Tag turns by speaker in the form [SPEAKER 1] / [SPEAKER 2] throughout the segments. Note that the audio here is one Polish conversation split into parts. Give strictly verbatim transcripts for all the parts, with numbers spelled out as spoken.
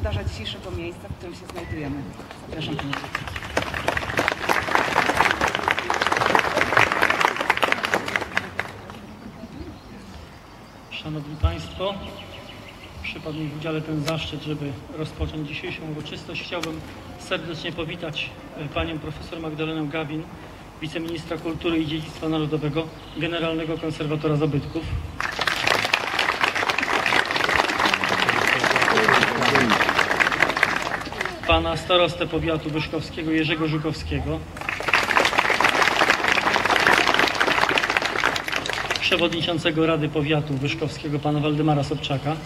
[SPEAKER 1] gospodarza dzisiejszego miejsca, w którym się znajdujemy. Zapraszam Panią.
[SPEAKER 2] Szanowni Państwo, przypadł mi w udziale ten zaszczyt, żeby rozpocząć dzisiejszą uroczystość. Chciałbym serdecznie powitać Panią Profesor Magdalenę Gawin, Wiceministra Kultury i Dziedzictwa Narodowego, Generalnego Konserwatora Zabytków. Pana Starostę Powiatu Wyszkowskiego Jerzego Żukowskiego. Przewodniczącego Rady Powiatu Wyszkowskiego Pana Waldemara Sobczaka.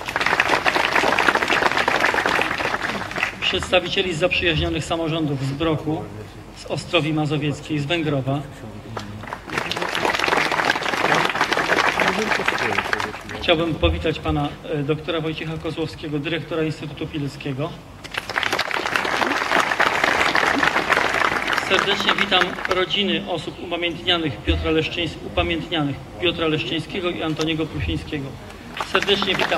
[SPEAKER 2] Przedstawicieli z zaprzyjaźnionych samorządów z Broku, z Ostrowi Mazowieckiej, z Węgrowa. Chciałbym powitać Pana doktora Wojciecha Kozłowskiego, dyrektora Instytutu Pileckiego. Serdecznie witam rodziny osób upamiętnianych Piotra, Leszczyńs upamiętnianych Piotra Leszczyńskiego i Antoniego Prusińskiego. Serdecznie witam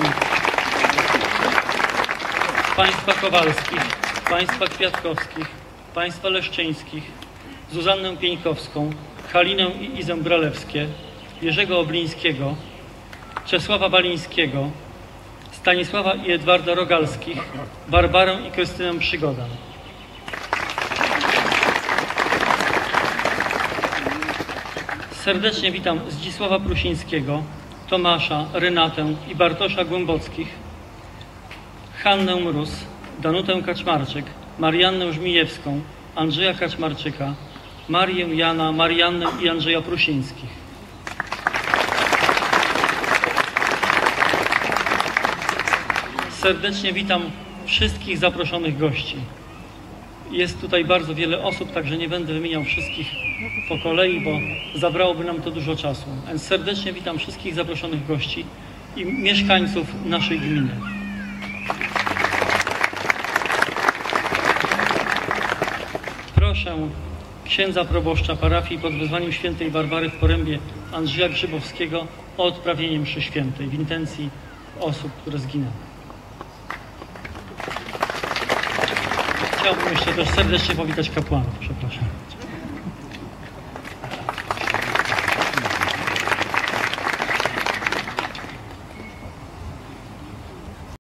[SPEAKER 2] Państwa Kowalskich, Państwa Kwiatkowskich, Państwa Leszczyńskich, Zuzannę Pieńkowską, Halinę i Izę Bralewskie, Jerzego Oblińskiego, Czesława Walińskiego, Stanisława i Edwarda Rogalskich, Barbarę i Krystynę Przygoda. Serdecznie witam Zdzisława Prusińskiego, Tomasza, Renatę i Bartosza Głębockich, Hannę Mróz, Danutę Kaczmarczyk, Mariannę Żmijewską, Andrzeja Kaczmarczyka, Marię, Jana, Mariannę i Andrzeja Prusińskich. Serdecznie witam wszystkich zaproszonych gości. Jest tutaj bardzo wiele osób, także nie będę wymieniał wszystkich po kolei, bo zabrałoby nam to dużo czasu. Więc serdecznie witam wszystkich zaproszonych gości i mieszkańców naszej gminy. Proszę księdza proboszcza parafii pod wezwaniem świętej Barbary w Porębie Andrzeja Grzybowskiego o odprawienie mszy świętej w intencji osób, które zginęły. Chciałbym jeszcze też serdecznie powitać kapłanów. Przepraszam.